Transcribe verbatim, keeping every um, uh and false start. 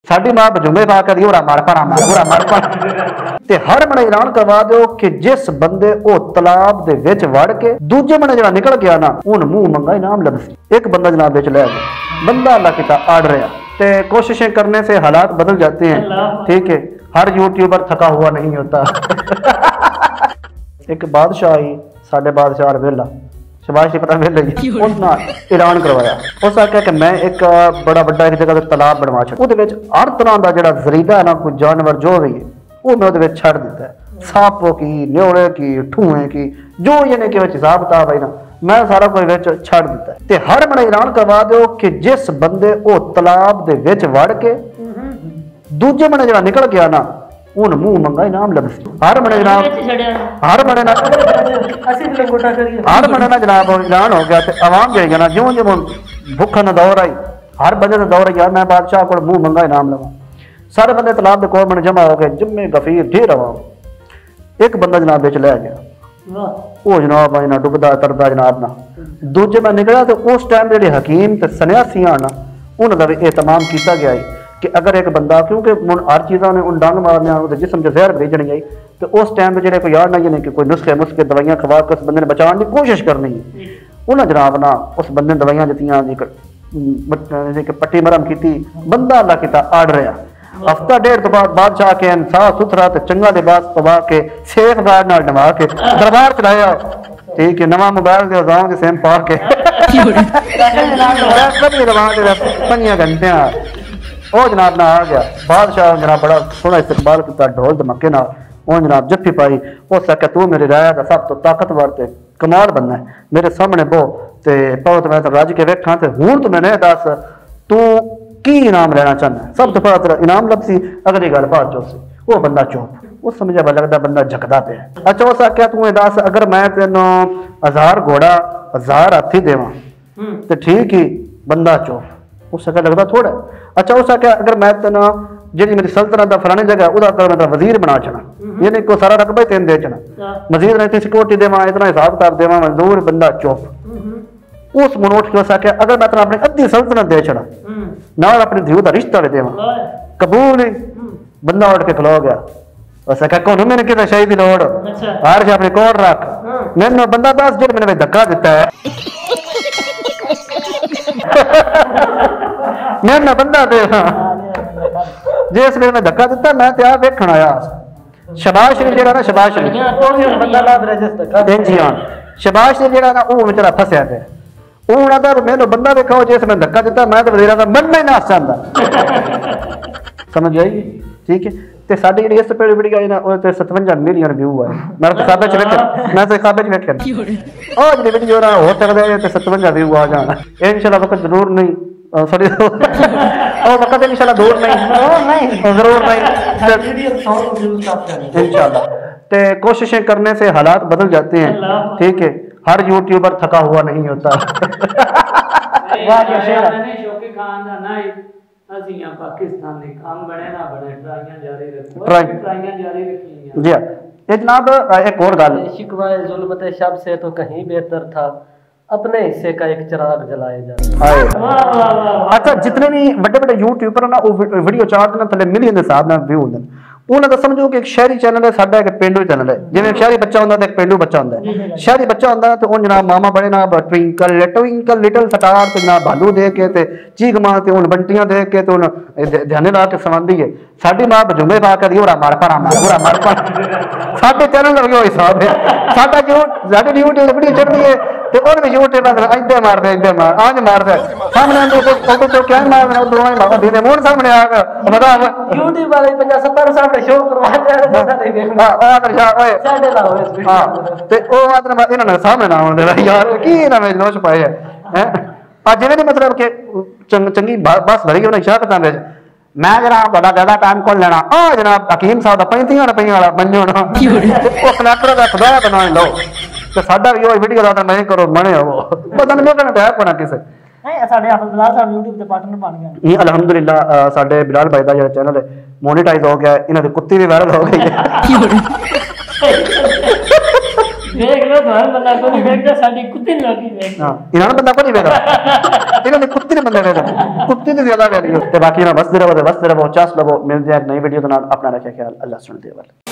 साडी मां जुम्मे पा कर ओरा मार पड़ा ओरा मार पड़ा ते हर बने ऐलान करवा दो कि जिस बंदे ओ तलाब दे विच वड़ के दूजे बने जरा निकल गया ना उन मुंह मंगा इनाम लभसी। एक बंदा जनाब विच ले गया, बंदा अल्लाह किता आड़ रहा ते कोशिशें करने से हालात बदल जाते हैं, ठीक है। हर यूट्यूबर थका हुआ नहीं होता। एक बादशाह ही साढ़े बादशाह वेला शबाश पता वेला जी उसना ऐलान करवाया। उस आख्या कि मैं एक बड़ा बड़ा एक जगह तलाब बनवा छड़ उहदे विच हर तरह का जिहड़ा जरीदा है ना कोई जानवर जो भी है वो मैं उहदे विच छड़ दिता है, सांपों की न्योड़े की ठूए की जो यानी कि हिसाब किताब है ना मैं सारा कुछ विच छड़ दिता है। ते हर बड़ा ऐलान करवा दो कि जिस बंदे ओ तलाब दे विच वड़ के दूजे बने जरा निकल गया ना उन मुंह मंगा इनाम लभसी। हर बने जनाब हर बने ना हर बने ना जनाब ऐलान हो गया आवाम जाएगा ना ज्यों ज्यों भुख न दौर आई हर बंदे ने दौर यार मैं बादशाह को मुंह मंगा इनाम लवा। सारे बंदे तलाब के कोल बने जमा हो गए जिम्मे गफीर ढेर आवाम। एक बंदा जनाब बिच लै गया वो जनाब ना डुबदा तरदा जनाब ना दूजे में निकला तो उस टाइम जेडे हकीम ते सन्यासी ना उन्होंने भी एहतमाम किया गया है कि अगर एक बंदा क्योंकि हर चीज़ों ने उन डंग मारने जिसम से जहर भेजनी आई तो उस टाइम जो कोई यार नहीं कि कोई नुस्खे मुस्खे दवाइयां खवा के उस बंदे ने बचाने की कोशिश करनी है उन्हें जनाब ना उस बंदे ने दवाइयां दित्तियां पट्टी मरम की बंदा अल्लाह किता आड़ रहा। हफ्ता डेढ़ तो बाद बादशाह के साफ सुथरा तो चंगा लिबास पवा के शेख बार नाल नवा के दरबार चलाया, ठीक है। नवा मोबाइल के गाँव के सेम पा के पंजा घंटे ओ जनाब ना आ गया। बादशाह जनाब बड़ा सोहना इस्तकबाल किया ढोल धमके ना वो जनाब जफ्फी पाई। हो सके तू मेरी राय का सब तो ताकतवर ते कमाल बनना है मेरे सामने बो ते पाओ तो मैं तो रज के वेखा तो हूँ तो मैंने दस तू की इनाम लेना चाहना है। सब तो पता तेरा इनाम लभसी अगली गल बात चो सी वो बंदा चुप वो समझा लगता बंदा झकदा पे। अच्छा उस आख्या तू दस अगर मैं तेन हजार घोड़ा हजार हाथी देवा तो ठीक ही बंदा चुप उस आख्या लगता थोड़ा। अच्छा उस आख्या अगर मैं तेन जी मेरी सल्तनत का फलानी जगह उदा मैं वजीर बना चना यानी को सारा रकबा ही तेन दे चना मजीद ने इतनी सिक्योरिटी देवा इतना हिसाब किताब देवा मंजूर बंदा चुप। उस मन उठ के उस आख्या अगर मैं तेन अपनी अद्धी सल्तनत दे चना ना अपनी ध्यू का रिश्ता ले देवा कबूल नहीं बंदा उठ के खलो गया। उस आख्या कौन मैंने कितना शाही की लोड़ हर से अपने कोल रख मैंने बंदा दस जो मैंने धक्का दिता है मैं बंदा दे जिस वे मैं धक्का दिता मैं तो वेखण आया शबाश शरीफ जो ना शबाश शरीफ शबाश शरीफ जो ना वो बेचारा फसया पे वो आता मैंने बंदा देखा जिस मैं धक्का दिता मैं तो वजीर मन में नास चाहता समझ आई ठीक है। तो साडी जी इस पहली वीडियो आई ना वो सतवंजा मिलियन व्यू है मैं किताबे च वेख मैं तो किताबे च वेख और जी वीडियो ना हो सकता है तो सतवंजा व्यू आ जाना इंशाल्लाह वक्त जरूर नहीं सॉरी और वक्त इंशाल्लाह दूर नहीं जरूर नहीं इंशाल्लाह। तो कोशिशें करने से हालात बदल जाते हैं, ठीक है। हर यूट्यूबर थका हुआ नहीं होता। जी ये जनाब एक और गल शिकवा जुल्मत शब से तो कहीं बेहतर था अपने हिस्से का एक चिराग जलाए जाए। अच्छा जितने भी बड़े बड़े यूट्यूबर ना वो वीडियो चार्ज ना थले मिलियन के हिसाब नाल व्यू होंदे उन्हें तो समझो कि एक शहरी चैनल है साडा एक पेंडू चैनल है जिवें शहरी बच्चा होंदा ते एक पेंडू बच्चा होंदा है। शहरी बच्चा होंदा तो उन जनाब मामा बड़े ना ट्विंकल ट्विंकल लिटिल स्टार ते जनाब भालू दे के ते चीख मार ते उन बंटियां दे के ते उन ध्यान ला के सवांदी है। साडी मां जुम्मे पा के ओरा मार पड़ा ओरा मार पड़ा साडे चैनल दा वो हिसाब है साडा जो साडे यूट्यूब वीडियो चढ़दी है तो और भी यूट्यूब पर इधर मार दे इधर मार आज मार दे सामने आंदे तो फोटो तो क्या मार दे दोनों मामा दीने मोर सामने आ गया बता यूट्यूब वाले पचास सत्तर सामने शो करवा दे हां आ कर जा ओए साडे ला होए हां ते ओ आदर इन्होंने सामने ना आंदे यार की ना में दोष पाए है आज जिवें मतलब के चंगी बस भरी के इशारा करता है मैं जनाब बड़ा ज्यादा टाइम कौन लेना ओ जनाब हकीम साहब दा पैंतीस रुपए वाला बनो ना ओ कनेक्टर दा खुदा बना लो तो साडा भी वो वीडियो दा नहीं करो मने हो पता नहीं मैं कहना कोना किसे नहीं साडे हाफिज बिलाल साहब YouTube ते पार्टनर बन गए। ये अल्हम्दुलिल्लाह साडे बिलाल भाई दा जो चैनल है मोनेटाइज हो गया इन्हां दी कुत्ती भी वायरल हो गई है देख लो तुम्हारा बंदा को नहीं देखता साडी कुत्ती ने लगी देख हां इन्हां बंदा को नहीं देखा इन्हां ने कुत्ती ने बंदा देखा कुत्ती ने ज्यादा वैल्यू ते बाकी ना बस दे रहो बस दे रहो चास लवो मिलते हैं नई वीडियो के नाल अपना रखिए ख्याल अल्लाह सुन दे वाले।